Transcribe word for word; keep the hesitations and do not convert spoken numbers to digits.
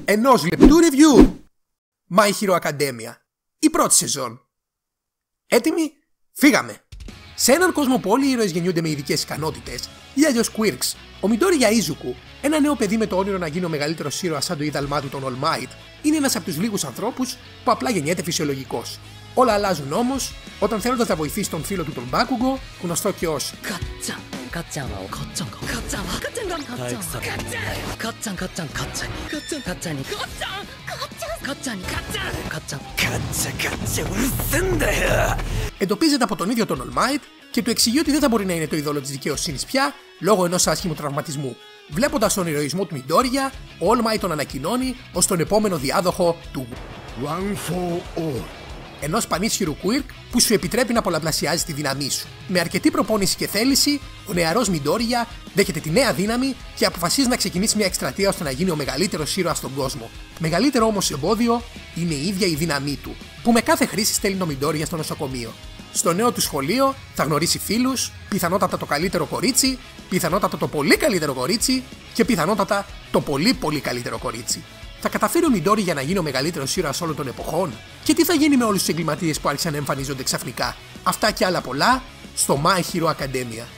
ενός λεπτού review. My Hero Academia. Η πρώτη σεζόν. Έτοιμοι? Φύγαμε! Σε έναν κόσμο που όλοι οι ήρωες γεννιούνται με ειδικές ικανότητες, ή αλλιώς quirks, ο Μιντόρια Ιζουκου, ένα νέο παιδί με το όνειρο να γίνει ο μεγαλύτερος ήρωας σαν το ίδαλμά του τον All Might, είναι ένας από τους λίγους ανθρώπους που απλά γεννιέται φυσιολογικός. Όλα αλλάζουν όμως όταν θέλοντας να βοηθήσει τον φίλο του τον Μπάκουγκο, γνωστό και ως Κατσάν. Κατσάν, Κατσάν, Κατσάν, Κατσάν, Κατσάν, Κατσάν, εντοπίζεται από τον ίδιο τον All Might και του εξηγεί ότι δεν θα μπορεί να είναι το είδωλο της δικαιοσύνης πια λόγω ενός άσχημου τραυματισμού. Βλέποντας τον ηρωισμό του Μιντόρια, ο All Might τον ανακοινώνει ως τον επόμενο διάδοχο του One for All, ενός πανίσχυρου quirk που σου επιτρέπει να πολλαπλασιάζεις τη δύναμή σου. Με αρκετή προπόνηση και θέληση, ο νεαρός Μιντόρια δέχεται τη νέα δύναμη και αποφασίζει να ξεκινήσει μια εκστρατεία ώστε να γίνει ο μεγαλύτερος ήρωας στον κόσμο. Μεγαλύτερο όμως εμπόδιο είναι η ίδια η δύναμή του, που με κάθε χρήση στέλνει τον Μιντόρια στο νοσοκομείο. Στο νέο του σχολείο θα γνωρίσει φίλους, πιθανότατα το καλύτερο κορίτσι, πιθανότατα το πολύ καλύτερο κορίτσι και πιθανότατα το πολύ πολύ καλύτερο κορίτσι. Θα καταφέρει ο Μιντόρι για να γίνει ο μεγαλύτερος ήρωας όλων των εποχών? Και τι θα γίνει με όλους τους εγκληματίες που άρχισαν να εμφανίζονται ξαφνικά? Αυτά και άλλα πολλά στο My Hero Academia.